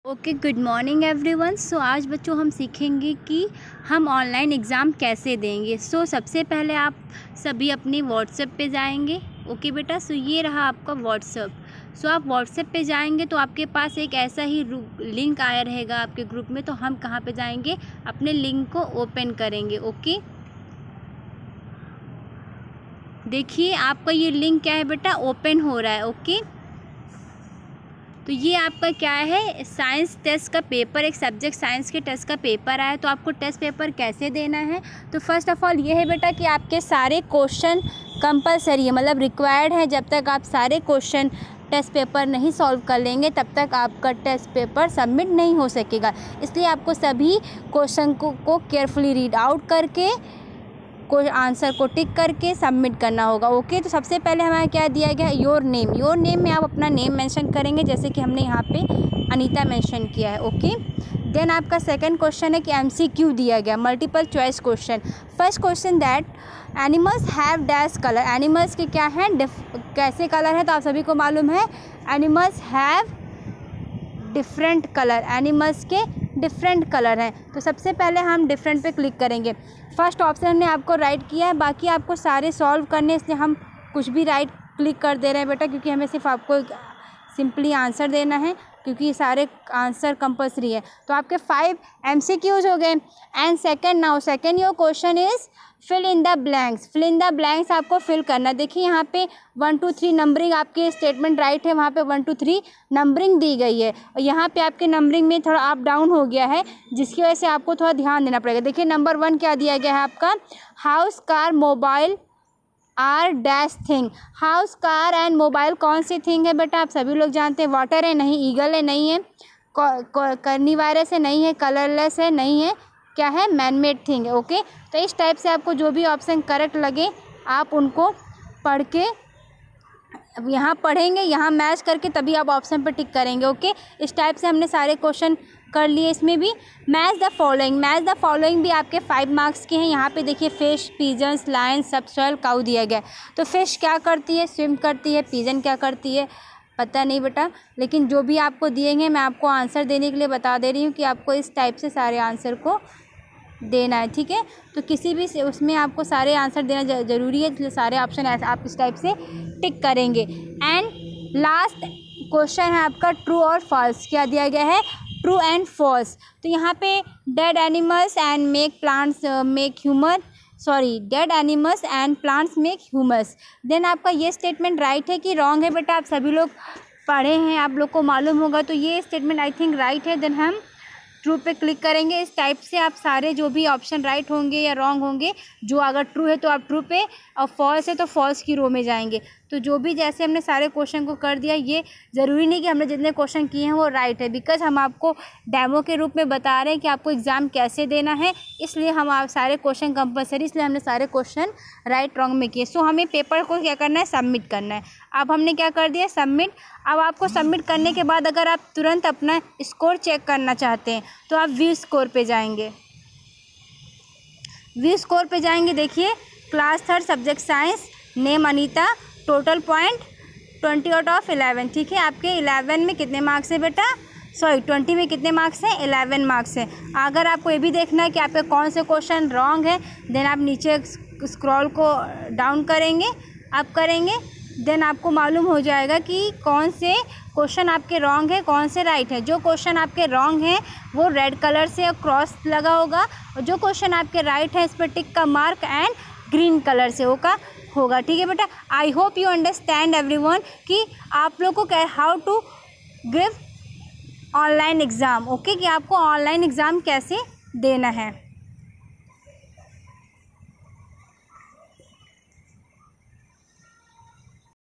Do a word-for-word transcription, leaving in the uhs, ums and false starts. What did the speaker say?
Okay, good morning everyone. So आज बच्चों हम सीखेंगे कि हम ऑनलाइन एग्ज़ाम कैसे देंगे। सो so, सबसे पहले आप सभी अपनी व्हाट्सएप पे जाएंगे। ओके बेटा, सो so, ये रहा आपका व्हाट्सएप। सो so, आप व्हाट्सएप पे जाएंगे तो आपके पास एक ऐसा ही लिंक आया रहेगा आपके ग्रुप में। तो हम कहाँ पे जाएंगे, अपने लिंक को ओपन करेंगे। ओके, देखिए आपका ये लिंक क्या है बेटा, ओपन हो रहा है। ओके, तो ये आपका क्या है, साइंस टेस्ट का पेपर, एक सब्जेक्ट साइंस के टेस्ट का पेपर आया। तो आपको टेस्ट पेपर कैसे देना है, तो फर्स्ट ऑफ ऑल ये है बेटा कि आपके सारे क्वेश्चन कंपलसरी है, मतलब रिक्वायर्ड है। जब तक आप सारे क्वेश्चन टेस्ट पेपर नहीं सॉल्व कर लेंगे तब तक आपका टेस्ट पेपर सबमिट नहीं हो सकेगा। इसलिए आपको सभी क्वेश्चन को, को केयरफुली रीड आउट करके कोई आंसर को टिक करके सबमिट करना होगा। ओके, तो सबसे पहले हमारा क्या दिया गया है, योर नेम। योर नेम में आप अपना नेम मेंशन करेंगे, जैसे कि हमने यहाँ पे अनीता मेंशन किया है। ओके, देन आपका सेकंड क्वेश्चन है कि एमसीक्यू दिया गया, multiple choice question. First question that animals have dash colour. Animals के क्या हैं, कैसे कलर है, तो आप सभी को मालूम है animals have different colour. Animals के डिफरेंट कलर हैं। तो सबसे पहले हम डिफरेंट पे क्लिक करेंगे। फर्स्ट ऑप्शन हमने आपको राइट किया है, बाकी आपको सारे सॉल्व करने, इसलिए हम कुछ भी राइट क्लिक कर दे रहे हैं बेटा, क्योंकि हमें सिर्फ आपको सिंपली आंसर देना है, क्योंकि सारे आंसर कंपलसरी है। तो आपके फाइव एमसीक्यूज हो गए। And second, now second your question is fill in the blanks. Fill in the blanks आपको फिल करना। देखिए यहाँ पे वन टू थ्री नंबरिंग, आपके स्टेटमेंट राइट है, वहाँ पे वन टू थ्री नंबरिंग दी गई है, और यहाँ पे आपके नंबरिंग में थोड़ा अप डाउन हो गया है, जिसकी वजह से आपको थोड़ा ध्यान देना पड़ेगा। देखिए नंबर वन क्या दिया गया है आपका, house, car, mobile are dash thing. House, car and mobile कौन सी थिंग है बेटा, आप सभी लोग जानते हैं। वाटर है, नहीं। ईगल है, नहीं है। कर्निवायरस है, नहीं है। कलरलेस है, नहीं है। क्या है, मैनमेड थिंग है। ओके, तो इस टाइप से आपको जो भी ऑप्शन करेक्ट लगे आप उनको पढ़ के, अब यहाँ पढ़ेंगे, यहाँ मैच करके तभी आप ऑप्शन पर टिक करेंगे। ओके, इस टाइप से हमने सारे क्वेश्चन कर लिए। इसमें भी match the following, match the following भी आपके फाइव मार्क्स के हैं। यहाँ पे देखिए fish, pigeons, lion, subsoil, cow दिया गया। तो फिश क्या करती है, स्विम करती है। पिजन क्या करती है, पता नहीं बेटा, लेकिन जो भी आपको दिएंगे मैं आपको आंसर देने के लिए बता दे रही हूँ कि आपको इस टाइप से सारे आंसर को देना है। ठीक है, तो किसी भी से उसमें आपको सारे आंसर देना ज़रूरी है, इसलिए सारे ऑप्शन ऐसे आप इस टाइप से टिक करेंगे। एंड लास्ट क्वेश्चन है आपका ट्रू और फॉल्स। क्या दिया गया है, ट्रू एंड फॉल्स। तो यहाँ पे dead animals and make plants make humour sorry dead animals and plants make humus. Then आपका ये स्टेटमेंट राइट है कि रॉन्ग है बेटा, आप सभी लोग पढ़े हैं, आप लोग को मालूम होगा। तो ये स्टेटमेंट आई थिंक राइट है। देन हम ट्रू पे क्लिक करेंगे। इस टाइप से आप सारे जो भी ऑप्शन राइट होंगे या रॉन्ग होंगे, जो अगर ट्रू है तो आप ट्रू पे, और फॉल्स है तो फॉल्स की रो में जाएंगे। तो जो भी जैसे हमने सारे क्वेश्चन को कर दिया, ये ज़रूरी नहीं कि हमने जितने क्वेश्चन किए हैं वो राइट है, बिकॉज हम आपको डेमो के रूप में बता रहे हैं कि आपको एग्ज़ाम कैसे देना है, इसलिए हम आप सारे क्वेश्चन कंपलसरी, इसलिए हमने सारे क्वेश्चन राइट रॉन्ग में किए। सो हमें पेपर को क्या करना है, सबमिट करना है। अब हमने क्या कर दिया, सबमिट। अब आपको सबमिट करने के बाद अगर आप तुरंत अपना स्कोर चेक करना चाहते हैं तो आप व्यू स्कोर पे जाएंगे। व्यू स्कोर पे जाएंगे, देखिए class third subject science, name Anita, total point twenty out of eleven. ठीक है, आपके इलेवन में कितने मार्क्स है बेटा, सॉरी ट्वेंटी में कितने मार्क्स हैं, इलेवन मार्क्स हैं। अगर आपको ये भी देखना है कि आपके कौन से क्वेश्चन रॉन्ग है, देन आप नीचे स्क्रॉल को डाउन करेंगे, आप करेंगे, देन आपको मालूम हो जाएगा कि कौन से क्वेश्चन आपके रॉन्ग है, कौन से राइट है। जो क्वेश्चन आपके रॉन्ग हैं वो रेड कलर से क्रॉस लगा होगा, और जो क्वेश्चन आपके राइट है इस पर टिक का मार्क एंड ग्रीन कलर से होगा होगा ठीक है बेटा। I hope you understand everyone कि आप लोगों को how to give online exam. Okay, कि आपको ऑनलाइन एग्ज़ाम कैसे देना है।